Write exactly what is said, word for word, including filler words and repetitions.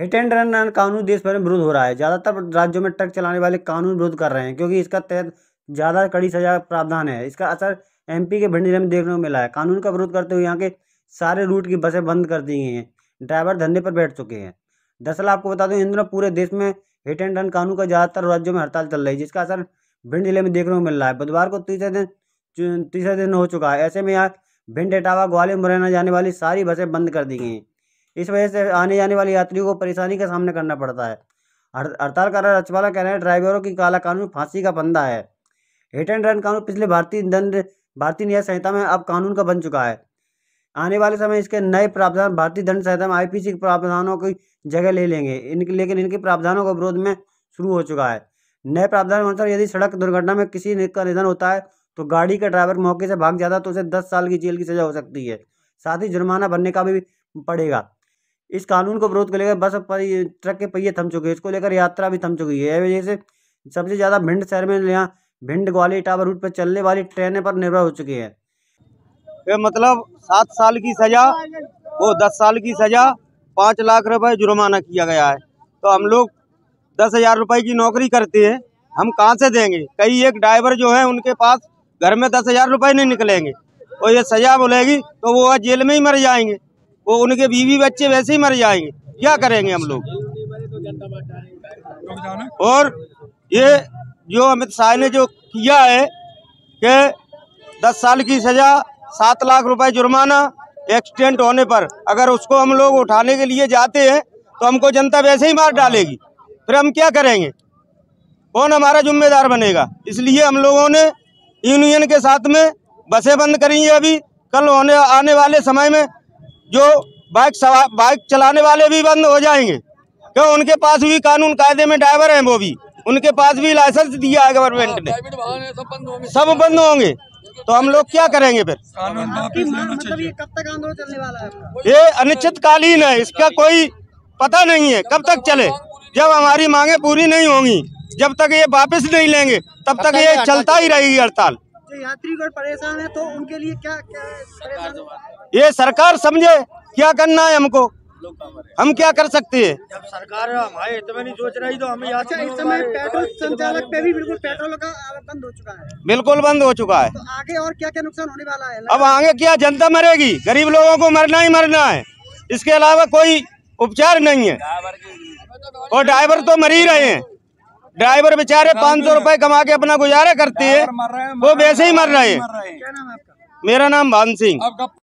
Hit and run कानून देश भर में विरोध हो रहा है। ज़्यादातर राज्यों में ट्रक चलाने वाले कानून विरोध कर रहे हैं क्योंकि इसका तहत ज़्यादा कड़ी सजा प्रावधान है। इसका असर एमपी के भिंड जिले में देखने को मिला है। कानून का विरोध करते हुए यहाँ के सारे रूट की बसें बंद कर दी गई हैं। ड्राइवर धंधे पर बैठ चुके हैं। दरअसल आपको बता दूं, इन दिनों पूरे देश में हिट एंड रन कानून का ज़्यादातर राज्यों में हड़ताल चल रही है, जिसका असर भिंड जिले में देखने को मिल रहा है। बुधवार को तीसरे दिन तीसरे दिन हो चुका है। ऐसे में यहाँ भिंड, इटावा, ग्वालियर, मुरैना जाने वाली सारी बसें बंद कर दी गई हैं। इस वजह से आने जाने वाले यात्रियों को परेशानी का सामना करना पड़ता है। हड़ताल कर रहे रचवाला कह रहे हैं ड्राइवरों की काला कानून फांसी का फंदा है। हिट एंड रन कानून पिछले भारतीय दंड भारतीय न्याय संहिता में अब कानून का बन चुका है। आने वाले समय इसके नए प्रावधान भारतीय दंड संहिता में आईपीसी के प्रावधानों की जगह ले लेंगे। इनके लेकिन इनके प्रावधानों का विरोध में शुरू हो चुका है। नए प्रावधान अनुसार यदि सड़क दुर्घटना में किसी का निधन होता है तो गाड़ी का ड्राइवर मौके से भाग जाता है तो उसे दस साल की जेल की सजा हो सकती है। साथ ही जुर्माना भरने का भी पड़ेगा। इस कानून को विरोध को लेकर बस ट्रक के पहिए थम चुके हैं। इसको लेकर यात्रा भी थम चुकी है। वजह से सबसे ज़्यादा भिंड शहर में यहाँ भिंड, ग्वालियर, इटावा रूट पर चलने वाली ट्रेनें पर निर्भर हो चुकी है। ये मतलब सात साल की सजा, वो दस साल की सजा, पाँच लाख रुपए जुर्माना किया गया है। तो हम लोग दस हजार रुपए की नौकरी करते हैं, हम कहाँ से देंगे? कई एक ड्राइवर जो है उनके पास घर में दस हजार रुपये नहीं निकलेंगे और ये सजा बोलेगी तो वो जेल में ही मर जाएंगे। वो उनके बीवी बच्चे वैसे ही मर जाएंगे। क्या करेंगे हम लोग? और ये जो अमित शाह ने जो किया है कि दस साल की सजा, सात लाख रुपए जुर्माना, एक्सीडेंट होने पर अगर उसको हम लोग उठाने के लिए जाते हैं तो हमको जनता वैसे ही मार डालेगी। फिर हम क्या करेंगे? कौन हमारा जिम्मेदार बनेगा? इसलिए हम लोगों ने यूनियन के साथ में बसें बंद करी है। अभी कल होने आने वाले समय में जो बाइक सवार बाइक चलाने वाले भी बंद हो जाएंगे, क्यों? उनके पास भी कानून कायदे में ड्राइवर हैं, वो भी उनके पास भी लाइसेंस दिया है गवर्नमेंट ने, सब बंद होंगे। तो हम लोग क्या करेंगे फिर? मतलब ये कब तक आंदोलन चलने वाला है आपका? ये अनिश्चितकालीन है, इसका कोई पता नहीं है कब तक चले। जब हमारी मांगे पूरी नहीं होंगी, जब तक ये वापस नहीं लेंगे, तब तक ये चलता ही रहेगी हड़ताल। जो यात्री गण परेशान है तो उनके लिए क्या क्या परेशान? ये सरकार समझे क्या करना है हमको, हम क्या कर सकते हैं? जब सरकार हमारे हित में नहीं सोच रही तो हमें याद। अच्छा, इस समय पेट्रोल संचालक पे भी बिल्कुल पेट्रोल का बंद हो चुका है। बिल्कुल बंद हो चुका है। तो आगे और क्या क्या नुकसान होने वाला है? अब आगे क्या, जनता मरेगी, गरीब लोगों को मरना ही मरना है, इसके अलावा कोई उपचार नहीं है। और ड्राइवर तो मर ही रहे हैं। ड्राइवर बेचारे पाँच सौ रुपए कमा के अपना गुजारा करते हैं, वो वैसे ही मर रहे हैं। क्या नाम है आपका? मेरा नाम भान सिंह।